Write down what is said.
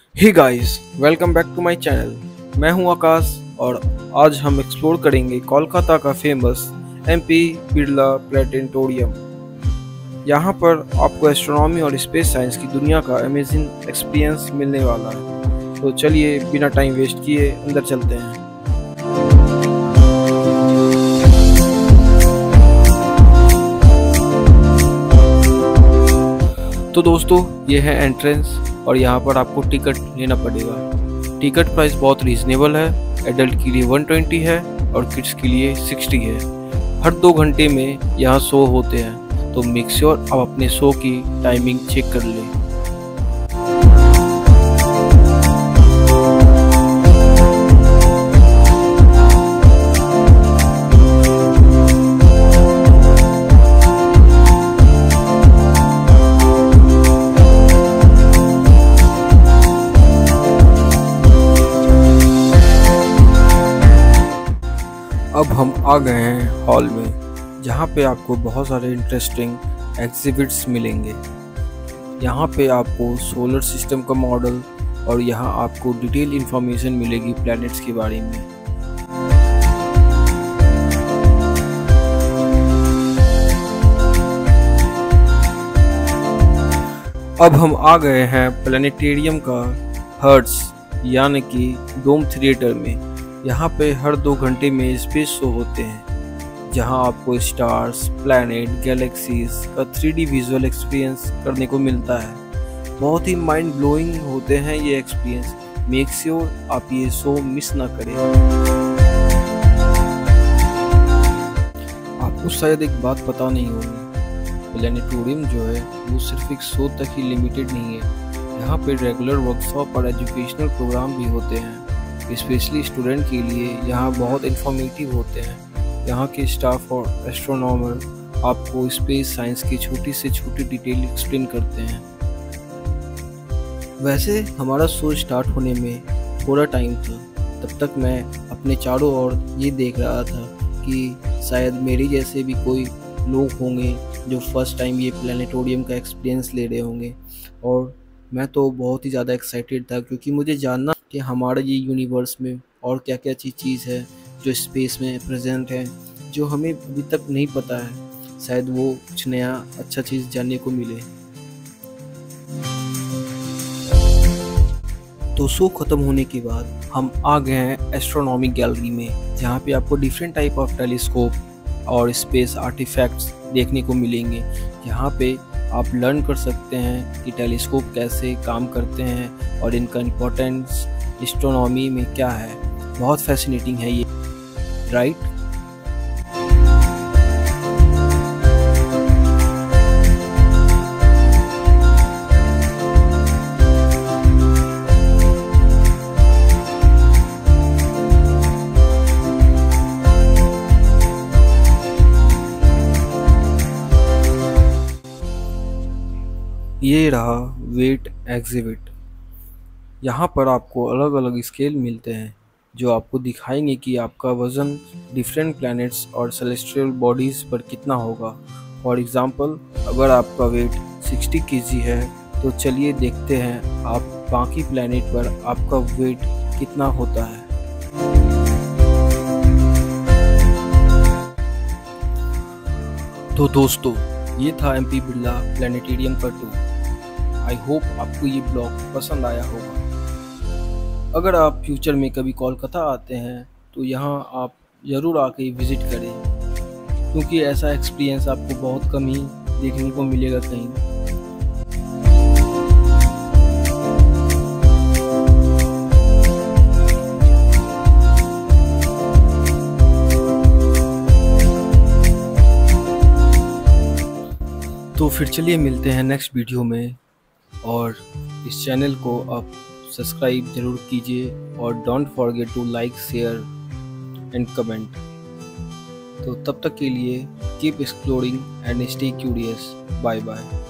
Hey guys, welcome back to my channel. मैं हूं आकाश और आज हम एक्सप्लोर करेंगे कोलकाता का फेमस एमपी बिरला प्लेनेटोरियम। यहाँ पर आपको एस्ट्रोनॉमी और स्पेस साइंस की दुनिया का अमेजिंग एक्सपीरियंस मिलने वाला है। तो चलिए बिना टाइम वेस्ट किए अंदर चलते हैं। तो दोस्तों, ये है एंट्रेंस और यहाँ पर आपको टिकट लेना पड़ेगा। टिकट प्राइस बहुत रीजनेबल है। एडल्ट के लिए 120 है और किड्स के लिए 60 है। हर 2 घंटे में यहाँ शो होते हैं, तो मेक श्योर आप अपने शो की टाइमिंग चेक कर लें। अब हम आ गए हैं हॉल में, जहाँ पे आपको बहुत सारे इंटरेस्टिंग एग्जिबिट्स मिलेंगे। यहाँ पे आपको सोलर सिस्टम का मॉडल और यहाँ आपको डिटेल इंफॉर्मेशन मिलेगी प्लैनेट्स के बारे में। अब हम आ गए हैं प्लैनेटेरियम का हर्ट्स यानी कि डोम थिएटर में। यहाँ पे हर 2 घंटे में स्पेस शो होते हैं, जहाँ आपको स्टार्स, प्लैनेट, गैलेक्सीज का 3D विजुअल एक्सपीरियंस करने को मिलता है। बहुत ही माइंड ब्लोइंग होते हैं ये एक्सपीरियंस। मेक श्योर आप ये शो मिस ना करें। आपको शायद एक बात पता नहीं होगी, प्लैनेटोरियम जो है वो सिर्फ एक शो तक ही लिमिटेड नहीं है। यहाँ पे रेगुलर वर्कशॉप और एजुकेशनल प्रोग्राम भी होते हैं। स्पेशली स्टूडेंट के लिए यहाँ बहुत इन्फॉर्मेटिव होते हैं। यहाँ के स्टाफ और एस्ट्रोनॉमर आपको स्पेस साइंस की छोटी से छोटी डिटेल एक्सप्लेन करते हैं। वैसे हमारा शो स्टार्ट होने में थोड़ा टाइम था, तब तक मैं अपने चारों ओर ये देख रहा था कि शायद मेरे जैसे भी कोई लोग होंगे जो फर्स्ट टाइम ये प्लैनेटोरियम का एक्सपीरियंस ले रहे होंगे। और मैं तो बहुत ही ज़्यादा एक्साइटेड था, क्योंकि मुझे जानना कि हमारा ये यूनिवर्स में और क्या क्या चीज़ है जो स्पेस में प्रेजेंट है, जो हमें अभी तक नहीं पता है। शायद वो कुछ नया अच्छा चीज़ जानने को मिले। तो शो ख़त्म होने के बाद हम आ गए हैं एस्ट्रोनॉमी गैलरी में, जहाँ पे आपको डिफरेंट टाइप ऑफ टेलीस्कोप और स्पेस आर्टिफैक्ट्स देखने को मिलेंगे। यहाँ पे आप लर्न कर सकते हैं कि टेलीस्कोप कैसे काम करते हैं और इनका इम्पोर्टेंस एस्ट्रोनॉमी में क्या है। बहुत फैसिनेटिंग है ये, राइट? ये रहा वेट एग्जिबिट। यहाँ पर आपको अलग अलग स्केल मिलते हैं जो आपको दिखाएंगे कि आपका वज़न डिफरेंट प्लैनेट्स और सेलेस्टियल बॉडीज़ पर कितना होगा। फॉर एग्ज़ाम्पल, अगर आपका वेट 60 kg है, तो चलिए देखते हैं आप बाकी प्लैनेट पर आपका वेट कितना होता है। तो दोस्तों, ये था एमपी बिरला प्लैनेटेरियम का टूर। आई होप आपको ये ब्लॉग पसंद आया होगा। अगर आप फ्यूचर में कभी कोलकाता आते हैं तो यहाँ आप ज़रूर आके विज़िट करें, क्योंकि ऐसा एक्सपीरियंस आपको बहुत कम ही देखने को मिलेगा कहीं। तो फिर चलिए मिलते हैं नेक्स्ट वीडियो में, और इस चैनल को आप सब्सक्राइब ज़रूर कीजिए और don't forget to like, share and comment. तो तब तक के लिए keep exploring and stay curious. Bye bye.